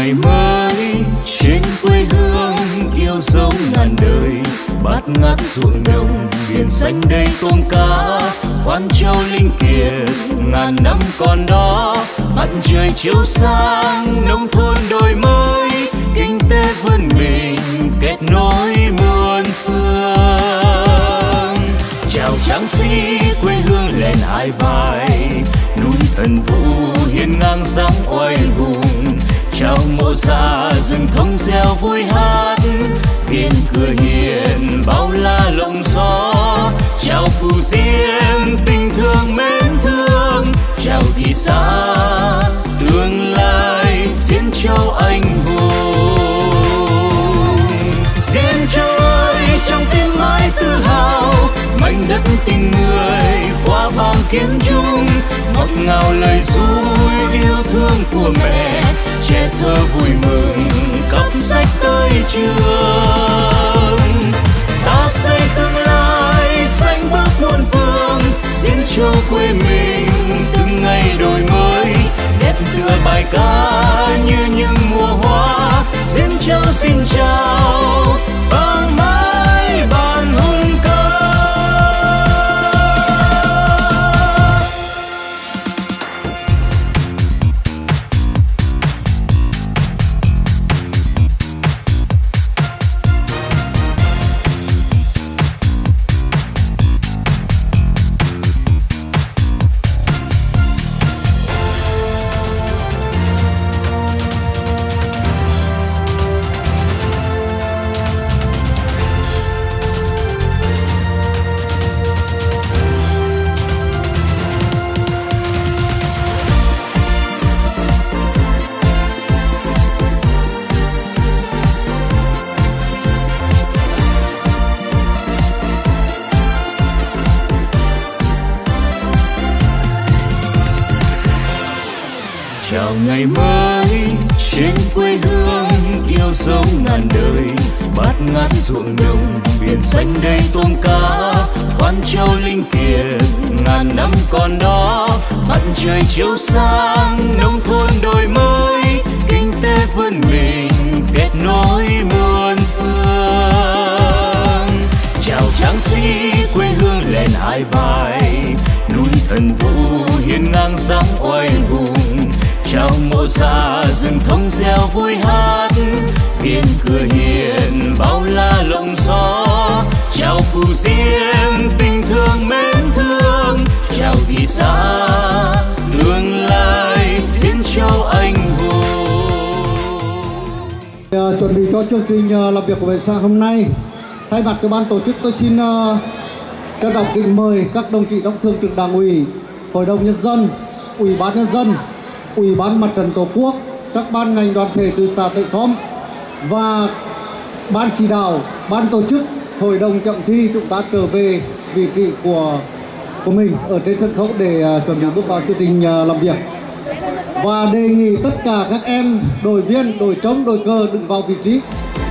ngày mới trên quê hương yêu dấu ngàn đời, bát ngát ruộng đồng biển xanh đầy tôm cá, Quan Châu linh kiệt ngàn năm còn đó, mặt trời chiếu sáng nông thôn đổi mới, kinh tế vươn mình kết nối muôn phương. Chào tráng sĩ quê hương lên hai vai, núi Tần Vũ hiên ngang dáng oai hùng, chào mộ già rừng thông reo vui hát, biên cửa hiền bao la lộng gió, chào Phù Diên tình thương mến thương, chào thị xã tương lai Diễn Châu anh hùng. Diễn Châu ơi trong tim mãi tự hào, mảnh đất tình người khoa bang kiến trung, ngọt ngào lời ru yêu thương của mẹ, trẻ thơ vui mừng cắp sách tới trường. Ta xây tương lai xanh bước muôn phương, Diễn Châu quê mình từng ngày đổi mới, đẹp tựa bài ca như những mùa hoa. Diễn Châu xin chào vang mãi bản hùng ca. Chào ngày mới trên quê hương yêu dấu ngàn đời, bát ngát ruộng đồng biển xanh đầy tôm cá, Quan Châu linh kiệt ngàn năm còn đó, mặt trời chiếu sáng nông thôn đổi mới, kinh tế vươn mình kết nối muôn phương. Chào tráng sĩ quê hương lên hai vai, núi Tần Vũ hiên ngang dáng oai hùng, chào mộ già rừng thông reo vui hát, biên cửa hiền bao la lộng gió, chào Phù Diên tình thương mến thương, chào thị xã tương lai Diễn Châu anh hùng. Chuẩn bị cho chương trình làm việc của buổi sáng hôm nay, thay mặt cho ban tổ chức tôi xin trân trọng kính mời các đồng chí trong Thường trực Đảng ủy, Hội đồng Nhân dân, Ủy ban Nhân dân, Ủy ban Mặt trận Tổ quốc, các ban ngành đoàn thể từ xã tới xóm và ban chỉ đạo, ban tổ chức, hội đồng chậm thi chúng ta trở về vị trí của mình ở trên sân khấu để chuẩn bị bước vào chương trình làm việc. Và đề nghị tất cả các em đội viên, đội trống, đội cờ đừng vào vị trí.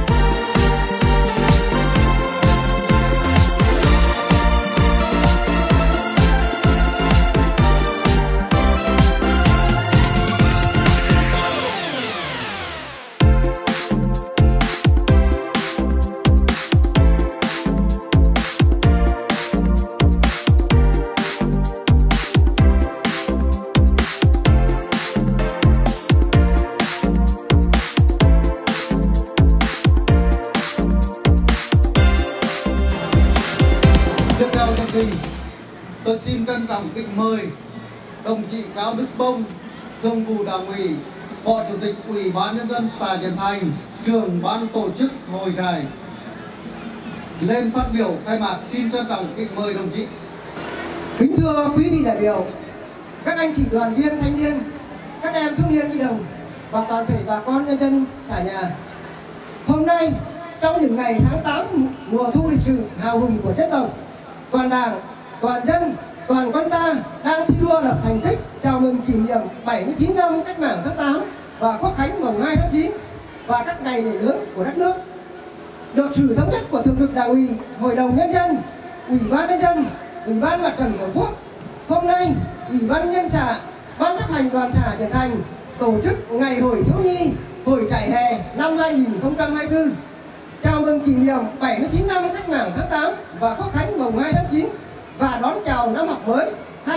Tôi xin trân trọng kính mời đồng chí Cao Đức Bông, Thường vụ Đảng ủy, Phó Chủ tịch Ủy ban Nhân dân xã Diễn Thành, trưởng ban tổ chức hội trại lên phát biểu khai mạc. Xin trân trọng kính mời đồng chí. Kính thưa quý vị đại biểu, các anh chị đoàn viên thanh niên, các em thiếu niên nhi đồng và toàn thể bà con nhân dân xã nhà. Hôm nay trong những ngày tháng 8 mùa thu lịch sử hào hùng của dân tộc, toàn Đảng, toàn dân, toàn quân ta đang thi đua lập thành tích chào mừng kỷ niệm 79 năm cách mạng tháng 8 và Quốc khánh mùng 2 tháng 9 và các ngày lễ lớn của đất nước. Được sự thống nhất của Thường trực Đảng ủy, Hội đồng Nhân dân, Ủy ban Nhân dân, Ủy ban Mặt trận Tổ quốc, hôm nay Ủy ban Nhân dân xã, Ban chấp hành đoàn xã Diễn Thành tổ chức ngày hội thiếu nhi Hội trại hè năm 2024. Chào mừng kỷ niệm 79 năm Cách mạng tháng 8 và Quốc khánh mùng 2 tháng 9 và đón chào năm học mới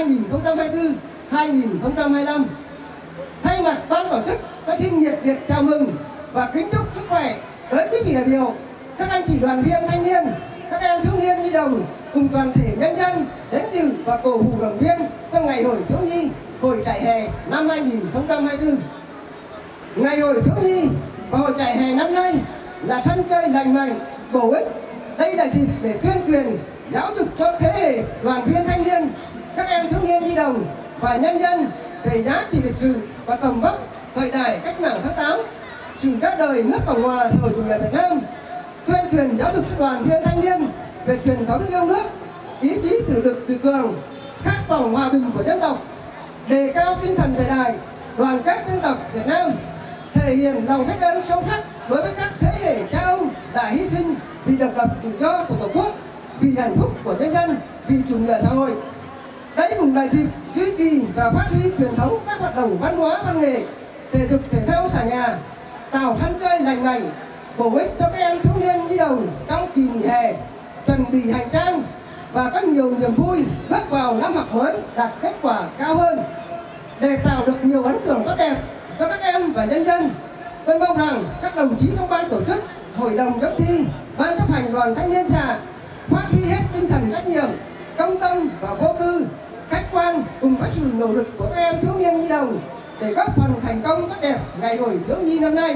2024-2025. Thay mặt ban tổ chức, tôi xin nhiệt liệt chào mừng và kính chúc sức khỏe tới quý vị đại biểu, các anh chị đoàn viên thanh niên, các em thiếu niên nhi đồng cùng toàn thể nhân dân đến dự và cổ vũ động viên trong ngày hội thiếu nhi Hội trại hè năm 2024. Ngày hội thiếu nhi và hội trại hè năm nay là sân chơi lành mạnh, bổ ích. Đây là dịp để tuyên truyền, giáo dục cho thế hệ đoàn viên thanh niên, các em thiếu niên nhi đồng và nhân dân về giá trị lịch sử và tầm vóc thời đại cách mạng tháng 8, sự ra đời nước Cộng hòa xã hội chủ nghĩa Việt Nam, tuyên truyền giáo dục cho đoàn viên thanh niên về truyền thống yêu nước, ý chí tự lực tự cường, khát vọng hòa bình của dân tộc, đề cao tinh thần thời đại, đoàn kết dân tộc Việt Nam, thể hiện lòng biết ơn sâu sắc đối với các thế hệ cha ông đã hy sinh vì độc lập tự do của Tổ quốc, vì hạnh phúc của nhân dân, vì chủ nghĩa xã hội. Đây cũng là dịp duy trì và phát huy truyền thống các hoạt động văn hóa văn nghệ, thể dục thể thao xã nhà, tạo sân chơi lành mạnh, bổ ích cho các em thiếu niên nhi đồng trong kỳ nghỉ hè, chuẩn bị hành trang và có nhiều niềm vui bước vào năm học mới đạt kết quả cao hơn. Để tạo được nhiều ấn tượng tốt đẹp cho các em và nhân dân, tôi mong rằng các đồng chí trong ban tổ chức, hội đồng chấm thi, ban chấp hành đoàn thanh niên xã phát huy hết tinh thần trách nhiệm, công tâm và vô tư, khách quan cùng với sự nỗ lực của các em thiếu niên nhi đồng để góp phần thành công tốt đẹp ngày hội thiếu nhi năm nay.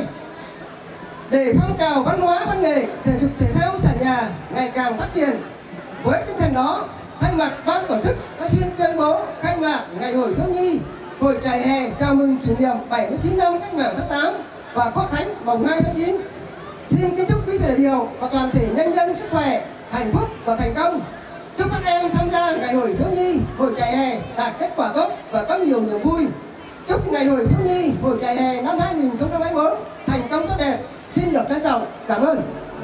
Để phong trào văn hóa văn nghệ, thể dục thể thao xã nhà ngày càng phát triển, với tinh thần đó, thay mặt ban tổ chức, tôi xin tuyên bố khai mạc ngày hội thiếu nhi Hội trại hè chào mừng kỷ niệm 79 năm Cách mạng tháng 8 và Quốc khánh mùng 2 tháng 9. Xin kính chúc quý vị đại biểu và toàn thể nhân dân sức khỏe, hạnh phúc và thành công. Chúc các em tham gia ngày hội thiếu nhi Hội trại hè đạt kết quả tốt và có nhiều niềm vui. Chúc ngày hội thiếu nhi Hội trại hè năm 2024 thành công tốt đẹp. Xin được trân trọng cảm ơn.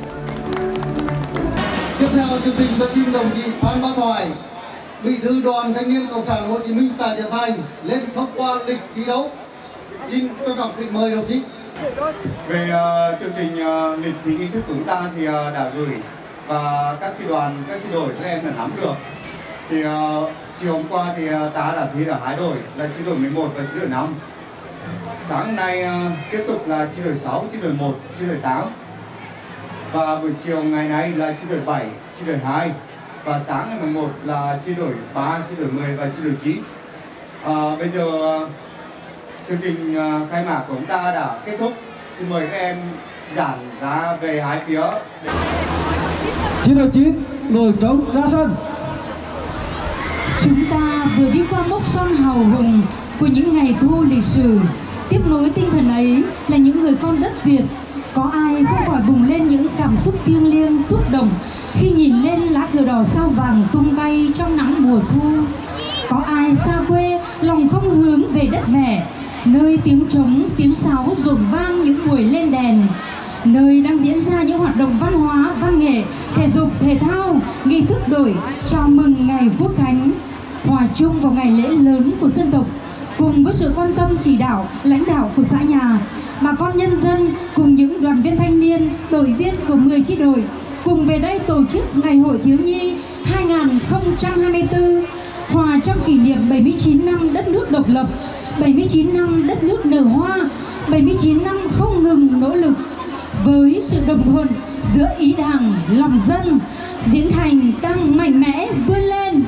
Tiếp theo chương trình, tôi xin đồng chí Phan Bá Thoại, Bí thư Đoàn Thanh niên Cộng sản Hồ Chí Minh xã Thiện Thành lên thông qua lịch thi đấu. Xin trân trọng kính mời đồng chí. Về chương trình lịch thi nghi thức của chúng ta thì đã gửi và các chi đoàn, các chi đội các em đã nắm được. Thì chiều hôm qua thì ta đã thi ở 2 đội là chi đội 11 và chi đội 5. Sáng nay tiếp tục là chi đội 6, chi đội 1, chi đội 8. Và buổi chiều ngày nay là chi đội 7, chi đội 2. Và sáng ngày 11 là chi đội 3, chi đội 10 và chi đội 9. Bây giờ chương trình khai mạc của chúng ta đã kết thúc. Xin mời các em giãn ra về hai phía. Chi đội 9, đội trống ra sân. Chúng ta vừa đi qua mốc son hào hùng của những ngày thu lịch sử. Tiếp nối tinh thần ấy là những người con đất Việt. Có ai không khỏi bùng lên những cảm xúc thiêng liêng, xúc động khi nhìn lên lá cờ đỏ sao vàng tung bay trong nắng mùa thu. Có ai xa quê lòng không hướng về đất mẹ, nơi tiếng trống, tiếng sáo rộn vang những buổi lên đèn, nơi đang diễn ra những hoạt động văn hóa, văn nghệ, thể dục, thể thao, nghi thức đổi chào mừng ngày Quốc khánh, hòa chung vào ngày lễ lớn của dân tộc. Cùng với sự quan tâm chỉ đạo, lãnh đạo của xã nhà, bà con nhân dân cùng những đoàn viên thanh niên, đội viên của 10 chi đội cùng về đây tổ chức Ngày hội Thiếu nhi 2024, hòa trong kỷ niệm 79 năm đất nước độc lập, 79 năm đất nước nở hoa, 79 năm không ngừng nỗ lực. Với sự đồng thuận giữa ý Đảng, lòng dân, Diễn Thành đang mạnh mẽ vươn lên.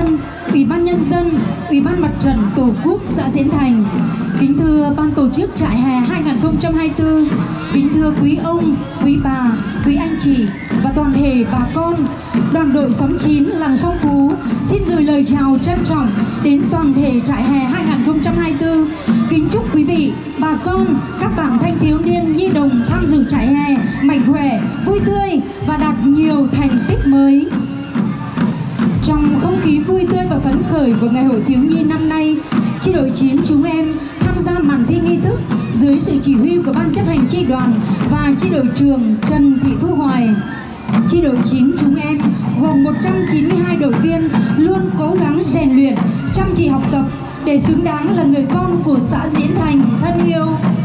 dân, Ủy ban Nhân dân, Ủy ban Mặt trận Tổ quốc xã Diễn Thành. Kính thưa Ban tổ chức trại hè 2024, kính thưa quý ông, quý bà, quý anh chị và toàn thể bà con, đoàn đội xóm 9 làng Song Phú xin gửi lời chào trân trọng đến toàn thể trại hè 2024. Kính chúc quý vị, bà con, các bạn thanh thiếu niên nhi đồng tham dự trại hè mạnh khỏe, vui tươi và đạt nhiều thành tích mới. Trong không khí vui tươi và phấn khởi của Ngày hội thiếu nhi năm nay, chi đội 9 chúng em tham gia màn thi nghi thức dưới sự chỉ huy của Ban chấp hành chi đoàn và chi đội trưởng Trần Thị Thu Hoài. Chi đội 9 chúng em gồm 192 đội viên luôn cố gắng rèn luyện, chăm chỉ học tập để xứng đáng là người con của xã Diễn Thành thân yêu.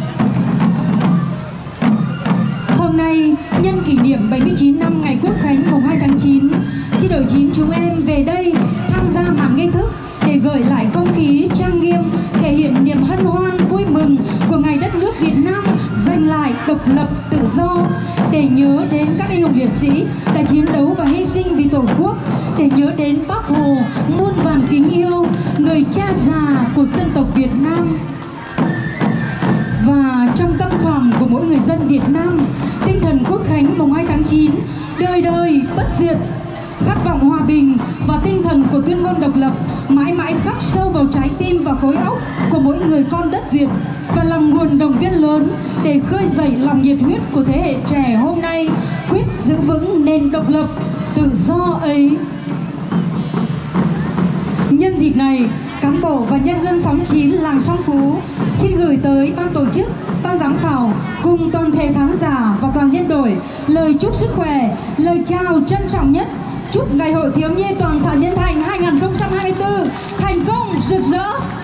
Hôm nay, nhân kỷ niệm 79 năm ngày Quốc khánh mùng 2 tháng 9, chi đội 9 chúng em về đây tham gia màn nghi thức để gợi lại không khí trang nghiêm, thể hiện niềm hân hoan vui mừng của ngày đất nước Việt Nam giành lại độc lập tự do, để nhớ đến các anh hùng liệt sĩ đã chiến đấu và hy sinh vì Tổ quốc, để nhớ đến Bác Hồ muôn vàn kính yêu, người cha già của dân tộc Việt Nam. Và trong tâm khảm của mỗi người dân Việt Nam, tinh thần Quốc khánh mùng 2 tháng 9 đời đời bất diệt, khát vọng hòa bình và tinh thần của tuyên ngôn độc lập mãi mãi khắc sâu vào trái tim và khối óc của mỗi người con đất Việt, và là nguồn động viên lớn để khơi dậy lòng nhiệt huyết của thế hệ trẻ hôm nay quyết giữ vững nền độc lập tự do ấy. Nhân dịp này, cán bộ và nhân dân xóm 9 làng Song Phú xin gửi tới ban tổ chức, ban giám khảo cùng toàn thể khán giả và toàn liên đội lời chúc sức khỏe, lời chào trân trọng nhất. Chúc Ngày hội thiếu nhi toàn xã Diễn Thành 2024 thành công rực rỡ.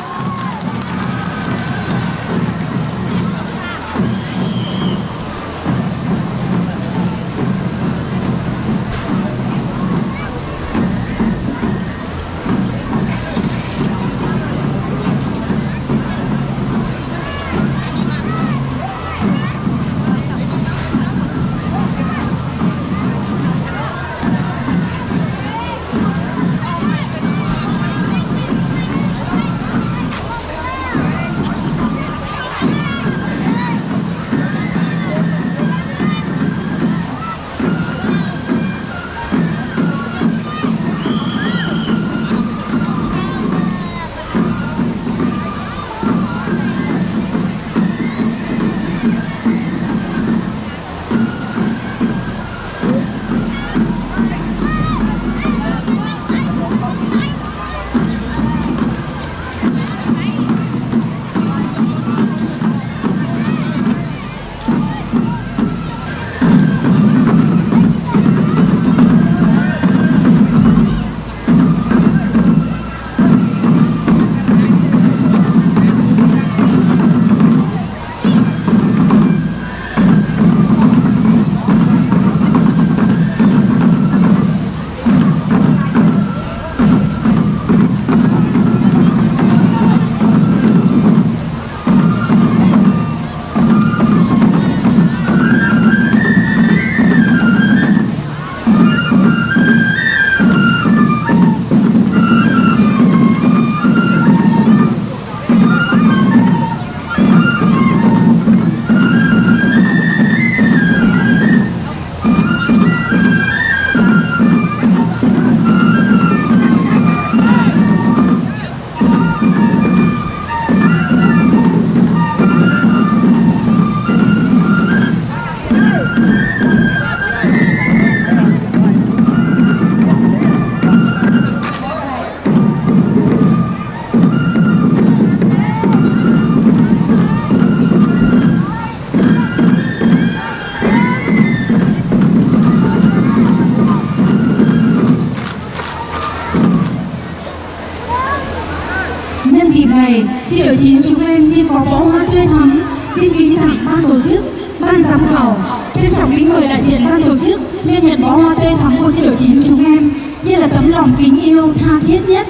này, chi đội 9 chúng em xin có bó hoa tươi thắm, xin kính thẳng ban tổ chức, ban giám khảo, trân trọng kính mời đại diện ban tổ chức liên nhận bó hoa tươi thắm của chi đội 9 chúng em, như là tấm lòng kính yêu tha thiết nhất.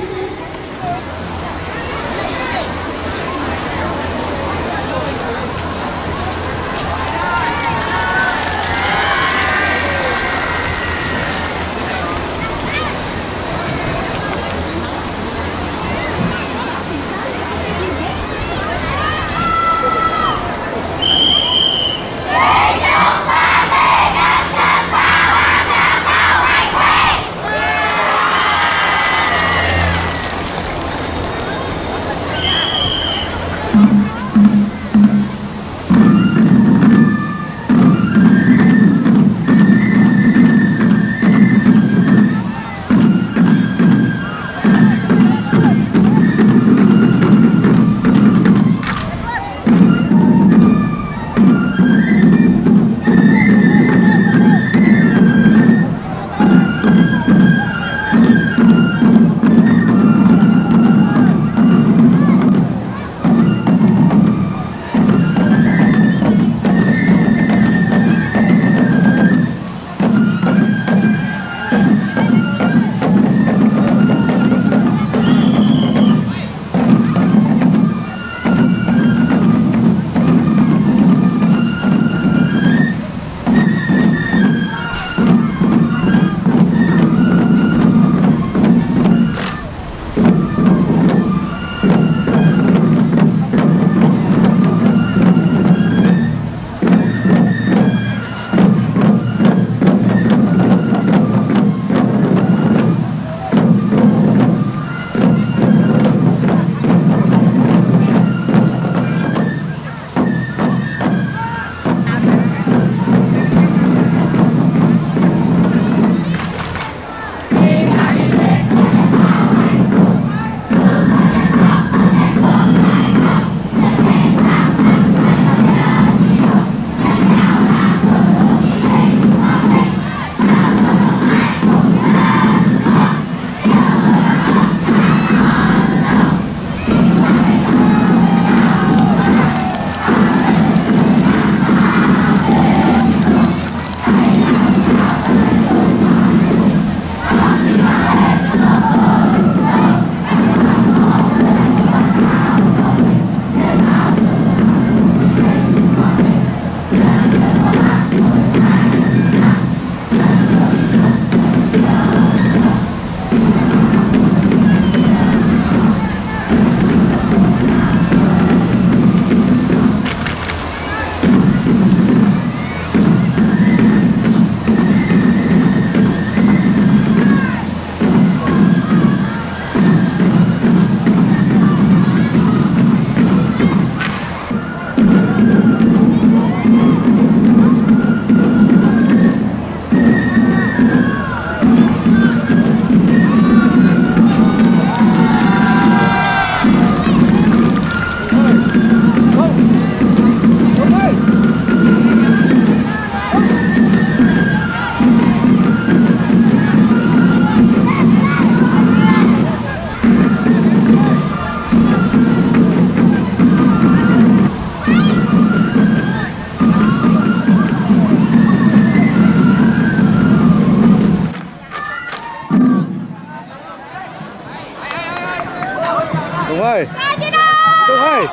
Tùng ơi. Tùng ơi.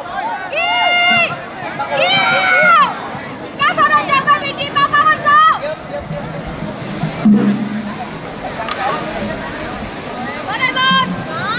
Các vận động viên vào vị trí báo cáo con số. Bên đây bên.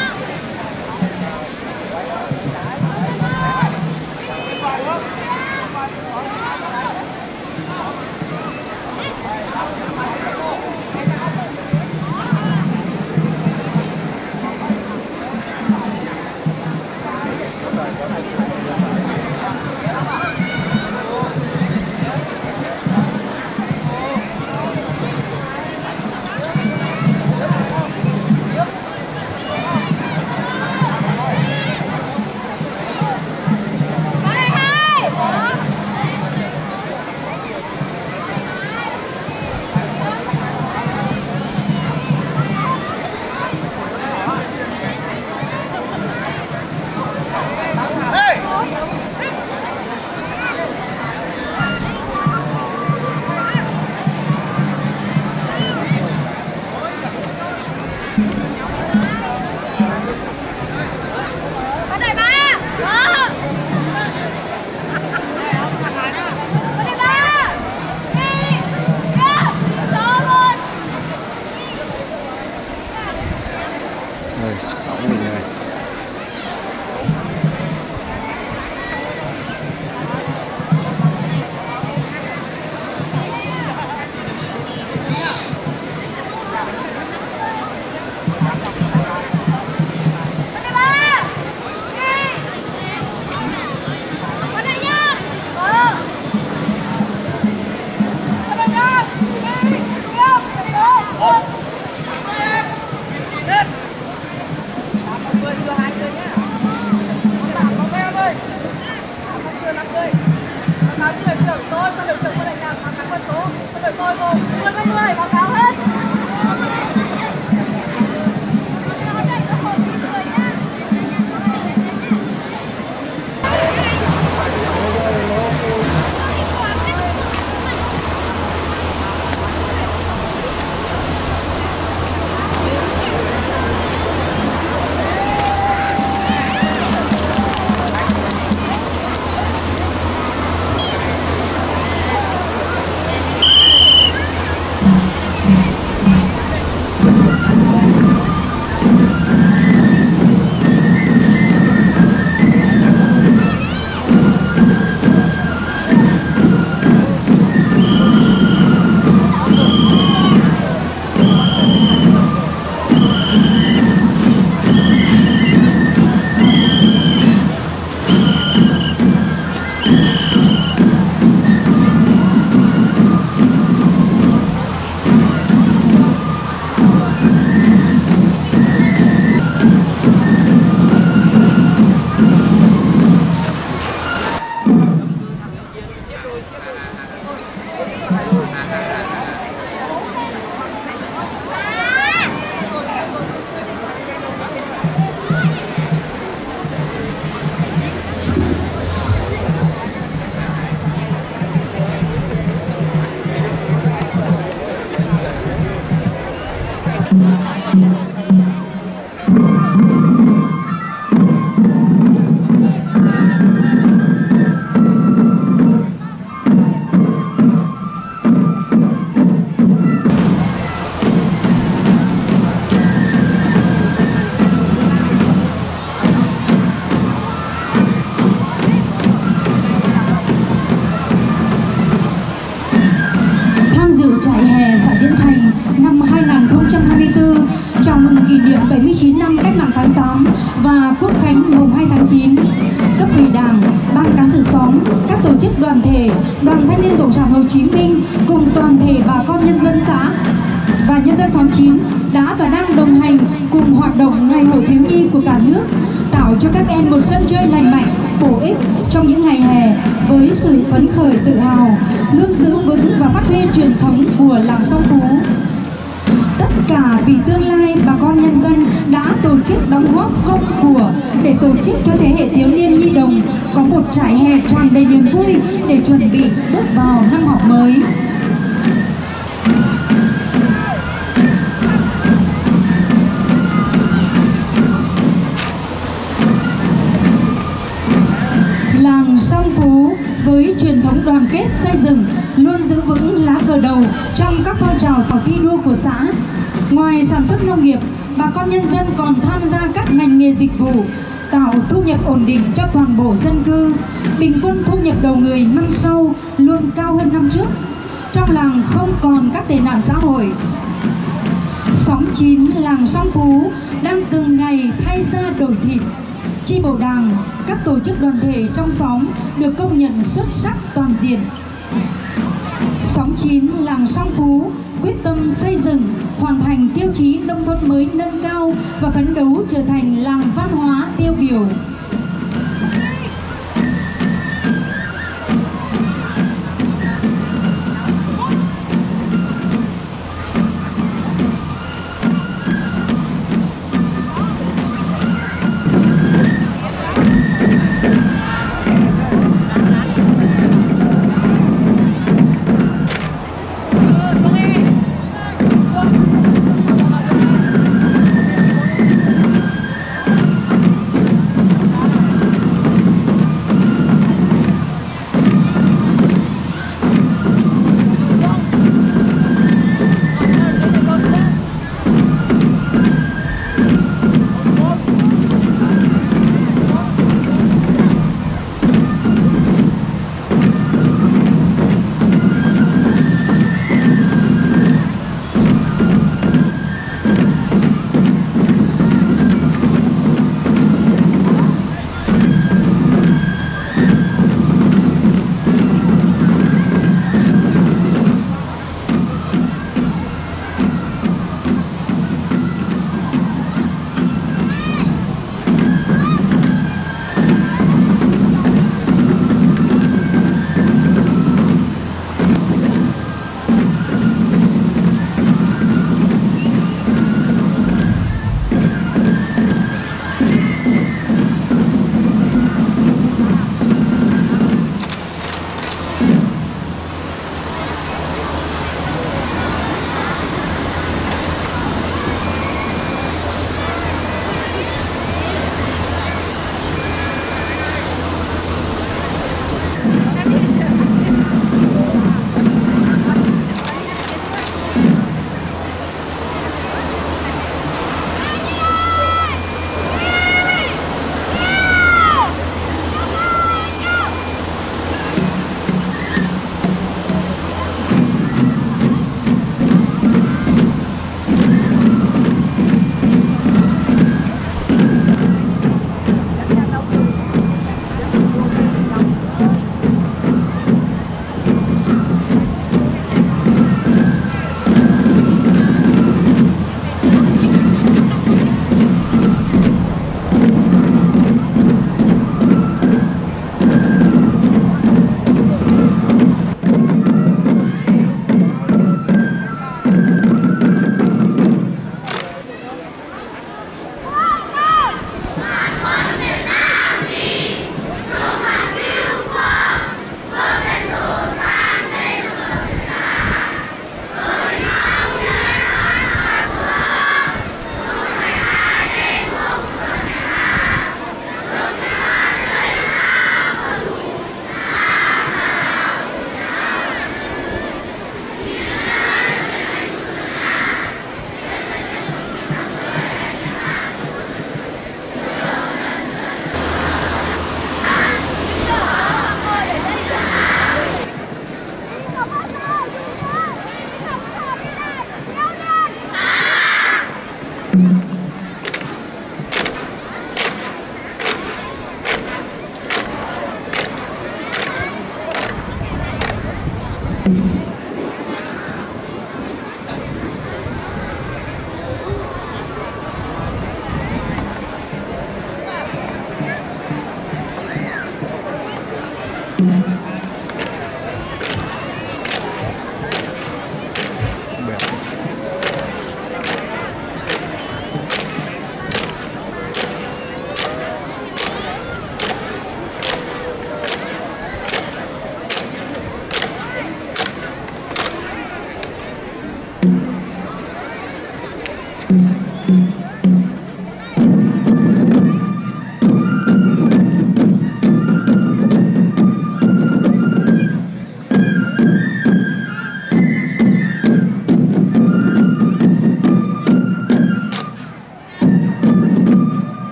chào mừng kỷ niệm 79 năm Cách mạng tháng 8 và Quốc khánh mùng 2 tháng 9. Cấp ủy Đảng, ban cán sự xóm, các tổ chức đoàn thể, đoàn thanh niên Cộng sản Hồ Chí Minh cùng toàn thể bà con nhân dân xã và nhân dân xóm 9 đã và đang đồng hành cùng hoạt động Ngày hội thiếu nhi của cả nước, tạo cho các em một sân chơi lành mạnh, bổ ích trong những ngày hè với sự phấn khởi tự hào, luôn giữ vững và phát huy truyền thống của làng Song Phú. Tất cả vì tương lai bà con nhân dân đã tổ chức đóng góp công của để tổ chức cho thế hệ thiếu niên nhi đồng có một trại hè tràn đầy niềm vui để chuẩn bị bước vào năm học mới. với truyền thống đoàn kết xây dựng, luôn giữ vững lá cờ đầu trong các phong trào thi đua của xã. Ngoài sản xuất nông nghiệp, bà con nhân dân còn tham gia các ngành nghề dịch vụ, tạo thu nhập ổn định cho toàn bộ dân cư. Bình quân thu nhập đầu người năm sau luôn cao hơn năm trước. Trong làng không còn các tệ nạn xã hội. Xóm 9 làng Song Phú đang từng ngày thay da đổi thịt. Chi bộ đảng, các tổ chức đoàn thể trong xóm được công nhận xuất sắc toàn diện. Xóm 9 làng Song Phú quyết tâm xây dựng, hoàn thành tiêu chí nông thôn mới nâng cao và phấn đấu trở thành làng văn hóa tiêu biểu.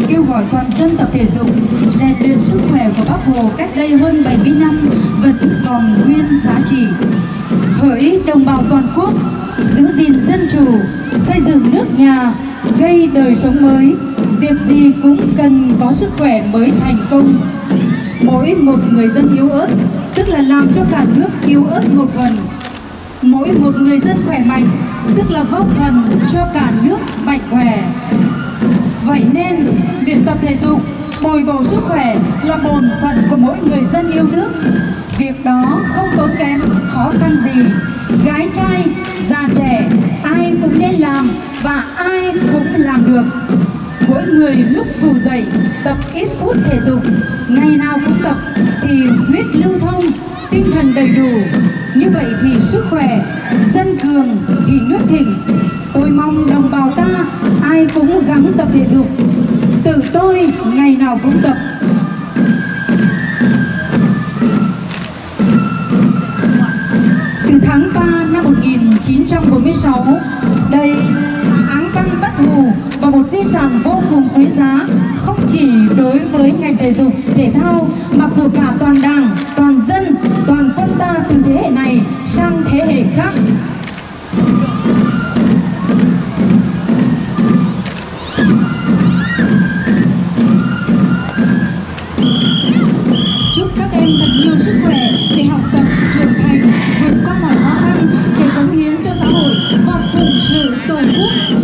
kêu gọi toàn dân tập thể dục, rèn luyện sức khỏe của Bác Hồ cách đây hơn 70 năm vẫn còn nguyên giá trị. Hỡi đồng bào toàn quốc, giữ gìn dân chủ, xây dựng nước nhà, gây đời sống mới, việc gì cũng cần có sức khỏe mới thành công. Mỗi một người dân yếu ớt, tức là làm cho cả nước yếu ớt một phần. Mỗi một người dân khỏe mạnh, tức là góp phần cho cả nước mạnh khỏe. Vậy nên, luyện tập thể dục, bồi bổ sức khỏe là bổn phận của mỗi người dân yêu nước. Việc đó không tốn kém, khó khăn gì. Gái trai, già trẻ, ai cũng nên làm và ai cũng làm được. Mỗi người lúc ngủ dậy tập ít phút thể dục, ngày nào cũng tập thì huyết lưu thông, tinh thần đầy đủ. Như vậy thì sức khỏe, dân cường thì nước thịnh. Tôi mong đồng bào ta ai cũng gắng tập thể dục. Tự tôi ngày nào cũng tập. Từ tháng 3 năm 1946, đây áng băng Bắc Hồ và một di sản vô cùng quý giá, không chỉ đối với ngành thể dục, thể thao mà của cả toàn đảng, toàn dân, toàn quân ta từ thế hệ này sang thế hệ khác. Chúc các em thật nhiều sức khỏe để học tập, trưởng thành, vượt qua mọi khó khăn để cống hiến cho xã hội và phụng sự Tổ quốc.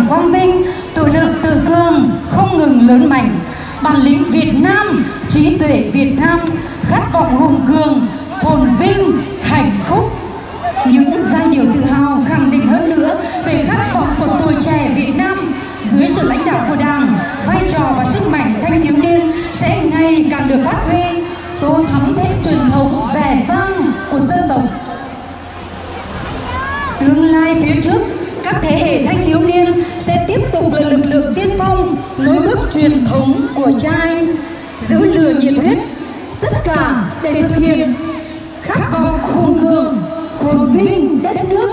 hằng quang vinh, tự lực tự cường không ngừng lớn mạnh. Bản lĩnh Việt Nam, trí tuệ Việt Nam, khát vọng hùng cường, phồn vinh, hạnh phúc. Những giai điệu tự hào khẳng định hơn nữa về khát vọng của tuổi trẻ Việt Nam. Dưới sự lãnh đạo của Đảng, vai trò và sức mạnh thanh thiếu niên sẽ ngày càng được phát huy, tô thắm thêm truyền thống vẻ vang của dân tộc. Tương lai phía trước, các thế hệ thanh thiếu niên sẽ tiếp tục là lực lượng tiên phong, nối bước truyền thống của cha anh, giữ lửa nhiệt huyết, tất cả để thực hiện khát vọng hùng cường, phồn vinh đất nước.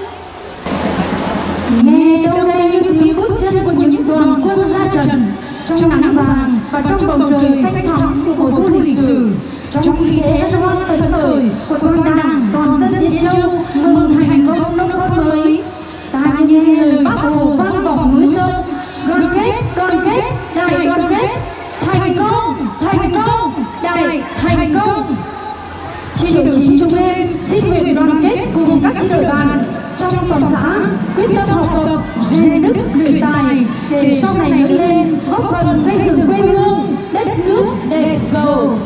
Nghe đâu đây như tiếng bước chân của những đoàn quân ra trận trong nắng vàng và trong bầu trời xanh thẳm của mùa thu lịch sử, trong khí thế hân hoan phấn khởi của toàn Đảng, toàn dân Diễn Châu mừng thành công nông thôn mới. Ta nghe lời Bác Hồ vang vọng núi sông: đoàn kết, đại đoàn kết, thành công, đại thành công. Chi đội 9 chúng em xin nguyện đoàn kết cùng các chi đội bạn trong toàn xã quyết tâm học tập, rèn đức luyện tài để sau này lớn lên góp phần xây dựng quê hương đất nước đẹp giàu.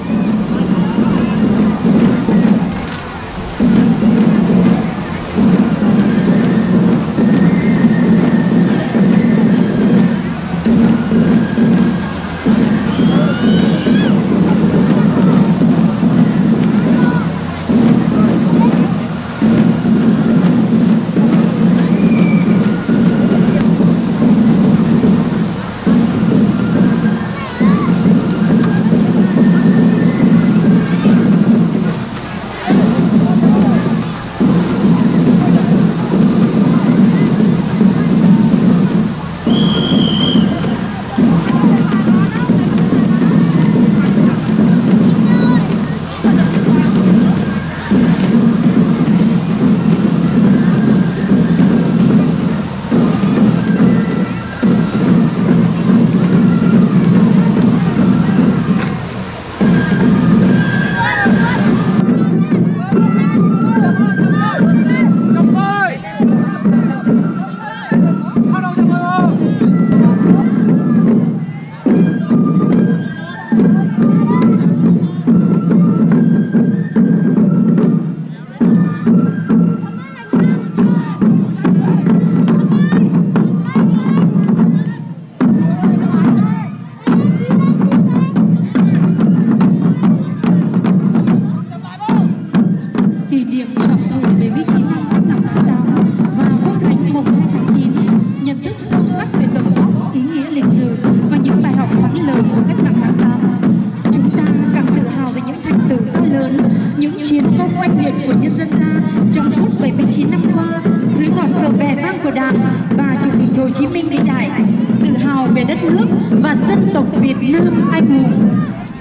Hồ Chí Minh vĩ đại, tự hào về đất nước và dân tộc Việt Nam anh hùng.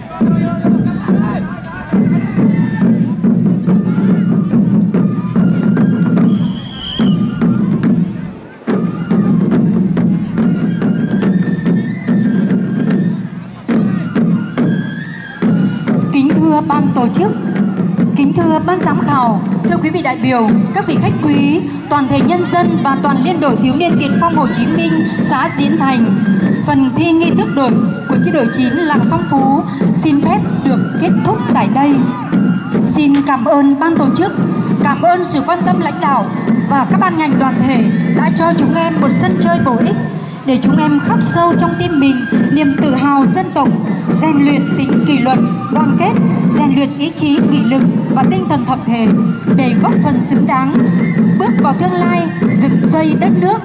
Kính thưa ban tổ chức, kính thưa ban giám khảo, thưa quý vị đại biểu, các vị khách quý, toàn thể nhân dân và toàn liên đội thiếu niên tiền phong Hồ Chí Minh, xã Diễn Thành. Phần thi nghi thức đội của chi đội 9 làng Song Phú xin phép được kết thúc tại đây. Xin cảm ơn ban tổ chức, cảm ơn sự quan tâm lãnh đạo và các ban ngành đoàn thể đã cho chúng em một sân chơi bổ ích để chúng em khắc sâu trong tim mình niềm tự hào dân tộc, rèn luyện tính kỷ luật, đoàn kết, rèn luyện ý chí, nghị lực và tinh thần tập thể để góp phần xứng đáng bước vào tương lai dựng xây đất nước.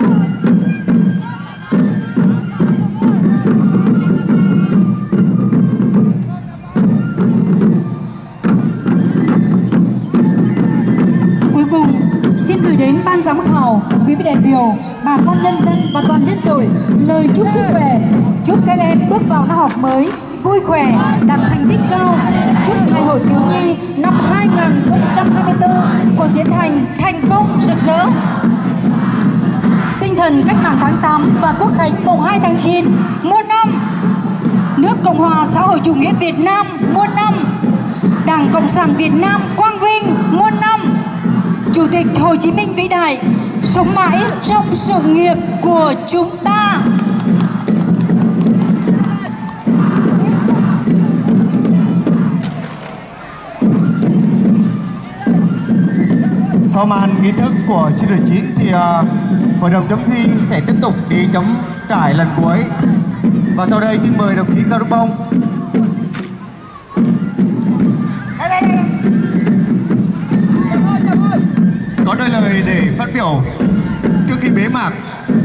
Cuối cùng, xin gửi đến ban giám khảo, quý vị đại biểu, bà con nhân dân và toàn liên đội lời chúc sức khỏe, chúc các em bước vào năm học mới vui khỏe, đạt thành tích cao, chúc Ngày hội thiếu nhi năm 2024 của Diễn Thành thành công rực rỡ. Tinh thần cách mạng tháng 8 và Quốc khánh mùng 2 tháng 9 muôn năm. Nước Cộng hòa xã hội chủ nghĩa Việt Nam muôn năm. Đảng Cộng sản Việt Nam quang vinh muôn năm. Chủ tịch Hồ Chí Minh vĩ đại, sống mãi trong sự nghiệp của chúng ta. Sau màn nghi thức của chi đội 9 thì hội đồng chấm thi sẽ tiếp tục đi chấm trải lần cuối. Và sau đây xin mời đồng chí Cao Đức Bông. Có đôi lời để phát biểu trước khi bế mạc.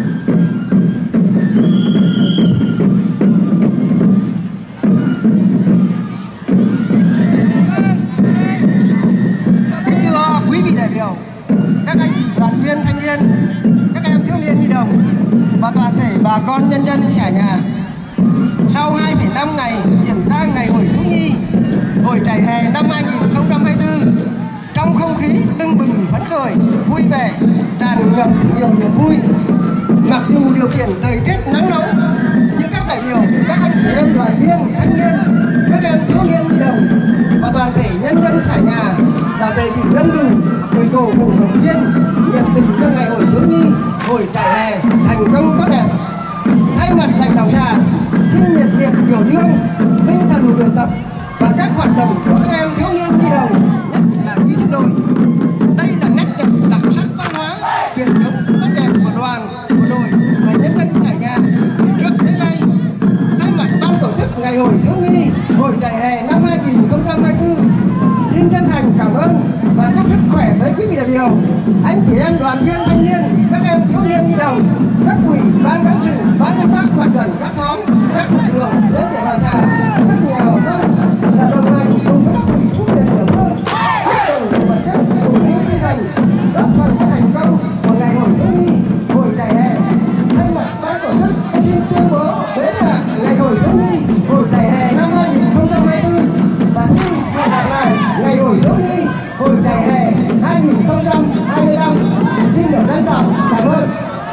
Quý vị đại biểu, các anh chị đoàn viên thanh niên, các em thiếu niên nhi đồng và toàn thể bà con nhân dân xã nhà, sau 2,5 ngày diễn ra ngày hội thiếu nhi, hội trại hè năm 2024, trong không khí tưng bừng phấn khởi, vui vẻ, tràn ngập nhiều niềm vui. Mặc dù điều kiện thời tiết nắng nóng, nhưng các đại biểu, các anh chị em đoàn viên thanh niên, các em thiếu niên nhi đồng và toàn thể nhân dân xã nhà đã về dự đông đủ với cổ vũ động viên nhiệt tình cho ngày hội thiếu nhi, hội trại hè thành công tốt đẹp. Thay mặt lãnh đạo xã xin nhiệt liệt biểu dương tinh thần luyện tập và các hoạt động của các em thiếu niên nhi đồng, nhất là bí thư đội. Đây là nét đẹp đặc sắc văn hóa truyền thống tốt đẹp của đoàn, của đội và nhân dân xã nhà từ trước đến nay. Thay mặt ban tổ chức ngày hội thiếu nhi, hội trại hè năm 2024, xin chân thành cảm ơn và chúc sức khỏe tới quý vị đại biểu, anh chị em đoàn viên thanh niên, các em thiếu niên nhi đồng, các ủy ban cán sự, ban công tác mặt trận các xóm, các lực lượng đến để bàn xã, các nhà hảo tâm là đồng hành cùng với các ủy chính quyền địa phương, các đồng vật chất cùng với tinh thần góp phần cho thành công của ngày hội thiếu nhi, hội trại hè. Thay mặt ban tổ chức xin tuyên bố bế mạc ngày hội thiếu nhi, hội trại hè năm 2024 và xin hẹn gặp lại ngày hội thiếu nhi, hội trại hè 2025. Xin được trân trọng cảm ơn.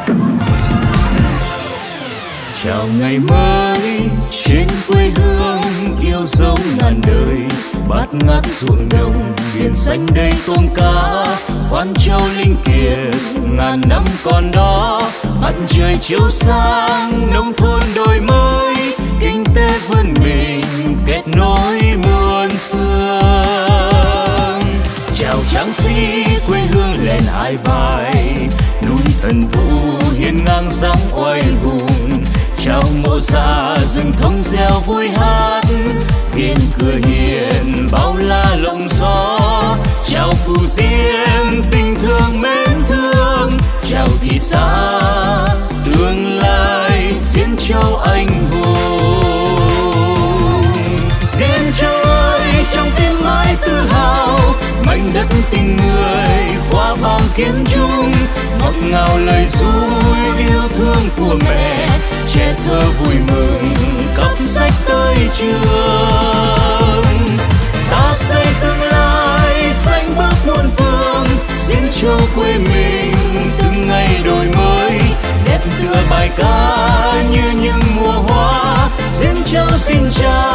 Chào ngày mới trên quê hương yêu dấu ngàn đời, bát ngát ruộng đồng biển xanh đầy tôm cá, Quan Châu linh kiệt ngàn năm còn đó, mặt trời chiếu sáng nông thôn đổi mới, kinh tế vươn mình kết nối muôn phương. Chào tráng sĩ quê hương lên hai vai, núi Tần Vũ hiên ngang dáng oai hùng, chào mộ già rừng thông reo vui hát, biên cửa hiền bao la lộng gió, chào Phù Diên tình thương mến thương, chào thị xã tương lai Diễn Châu anh hùng. Diễn Châu ơi trong tim mãi tự hào, mảnh đất tình người khoa bao kiến trung, ngọt ngào lời ru yêu thương của mẹ, trẻ thơ vui mừng cắp sách tới trường. Ta xây tương lai xanh bước muôn phương, Diễn Châu quê mình từng ngày đổi mới, đẹp tựa bài ca như những mùa hoa. Diễn Châu xin chào